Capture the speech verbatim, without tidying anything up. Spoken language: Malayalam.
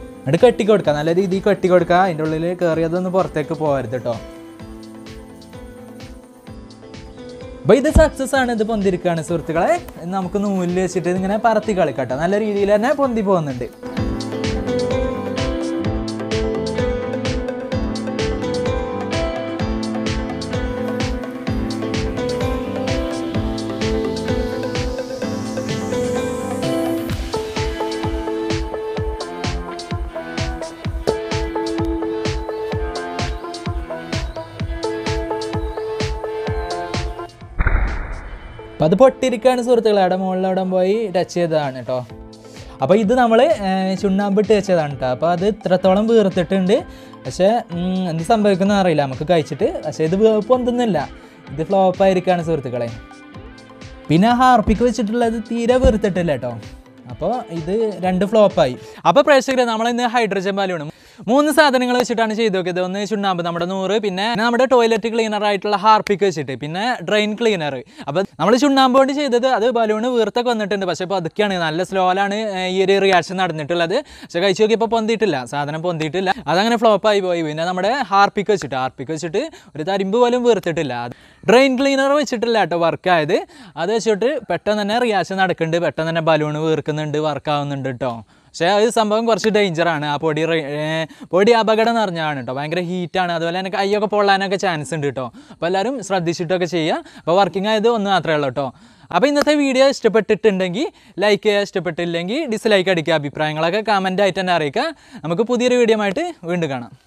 ബൈ. എന്നിട്ട് കെട്ടി കൊടുക്കുക, നല്ല രീതിയിൽ കെട്ടി കൊടുക്കുക. അതിൻ്റെ ഉള്ളിൽ കയറിയതൊന്ന് പുറത്തേക്ക് പോകരുത് കേട്ടോ. അപ്പോൾ ഇത് സക്സസ് ആണ്, ഇത് പൊന്തിരിക്കുകയാണ് സുഹൃത്തുക്കളെ. നമുക്ക് നൂലിൽ വെച്ചിട്ട് ഇങ്ങനെ പറത്തി കളിക്കട്ടോ. നല്ല രീതിയിൽ തന്നെ പൊന്തി പോകുന്നുണ്ട്. അപ്പോൾ അത് പൊട്ടിയിരിക്കുകയാണ് സുഹൃത്തുക്കളെ. അവിടെ മുകളിൽ അവിടെ പോയി ടച്ച് ചെയ്തതാണ് കേട്ടോ. അപ്പോൾ ഇത് നമ്മൾ ചുണ്ണാമ്പിട്ട് വെച്ചതാണ് കേട്ടോ. അപ്പോൾ അത് ഇത്രത്തോളം വീർത്തിട്ടുണ്ട്. പക്ഷേ എന്ത് സംഭവിക്കുന്നത് അറിയില്ല നമുക്ക് കഴിച്ചിട്ട്. പക്ഷേ ഇത് പൊന്തുന്നില്ല, ഇത് ഫ്ലോപ്പായിരിക്കുകയാണ് സുഹൃത്തുക്കളെ. പിന്നെ ഹാർപ്പിക്ക് വെച്ചിട്ടുള്ളത് തീരെ വീർത്തിട്ടില്ല കേട്ടോ. അപ്പോൾ ഇത് രണ്ട് ഫ്ലോപ്പായി. അപ്പോൾ പ്രേക്ഷകരെ, നമ്മളിന്ന് ഹൈഡ്രജൻ ബലൂണും മൂന്ന് സാധനങ്ങൾ വെച്ചിട്ടാണ് ചെയ്ത് നോക്കിയത്. ഒന്ന് ചുണ്ണാമ്പ്, നമ്മുടെ നൂറ്, പിന്നെ നമ്മുടെ ടോയ്ലറ്റ് ക്ലീനർ ആയിട്ടുള്ള ഹാർപ്പിക്ക് വെച്ചിട്ട്, പിന്നെ ഡ്രെയിൻ ക്ലീനർ. അപ്പോൾ നമ്മൾ ചുണ്ണാമ്പ് കൊണ്ട് ചെയ്തത് അത് ബലൂണ് വീർത്തൊക്കെ വന്നിട്ടുണ്ട്. പക്ഷേ ഇപ്പോൾ അതൊക്കെയാണ് നല്ല സ്ലോയിലാണ് ഈ ഒരു റിയാക്ഷൻ നടന്നിട്ടുള്ളത്. പക്ഷേ കഴിച്ച് നോക്കിയപ്പോൾ പൊന്തിയിട്ടില്ല, സാധനം പൊന്തിയിട്ടില്ല, അതങ്ങനെ ഫ്ലോപ്പായി പോയി. പിന്നെ നമ്മുടെ ഹാർപ്പിക്ക് വെച്ചിട്ട് ഹാർപ്പിക്ക് വെച്ചിട്ട് ഒരു തരിമ്പ് പോലും വീർത്തിട്ടില്ല. ഡ്രെയിൻ ക്ലീനർ വെച്ചിട്ടില്ല കേട്ടോ വർക്കായത്. അത് വെച്ചിട്ട് പെട്ടെന്ന് തന്നെ റിയാക്ഷൻ നടക്കുന്നുണ്ട്, പെട്ടെന്ന് തന്നെ ബലൂണ് വീർക്കുന്നുണ്ട്, വർക്കാവുന്നുണ്ട് കേട്ടോ. പക്ഷേ അത് സംഭവം കുറച്ച് ഡേഞ്ചറാണ്. ആ പൊടി പൊടി അപകടം നിറഞ്ഞാണ് കേട്ടോ. ഭയങ്കര ഹീറ്റാണ്. അതുപോലെ തന്നെ കൈയൊക്കെ പൊള്ളാനൊക്കെ ചാൻസ് ഉണ്ട് കേട്ടോ. അപ്പോൾ എല്ലാവരും ശ്രദ്ധിച്ചിട്ടൊക്കെ ചെയ്യുക. അപ്പോൾ വർക്കിംഗ് ആയത് ഒന്ന് മാത്രമേ ഉള്ളൂ കേട്ടോ. അപ്പോൾ ഇന്നത്തെ വീഡിയോ ഇഷ്ടപ്പെട്ടിട്ടുണ്ടെങ്കിൽ ലൈക്ക് ചെയ്യുക, ഇഷ്ടപ്പെട്ടില്ലെങ്കിൽ ഡിസ്ലൈക്ക് അടിക്കുക. അഭിപ്രായങ്ങളൊക്കെ കമൻ്റ് ആയിട്ട് തന്നെ അറിയിക്കുക. നമുക്ക് പുതിയൊരു വീഡിയോ ആയിട്ട് വീണ്ടും കാണാം.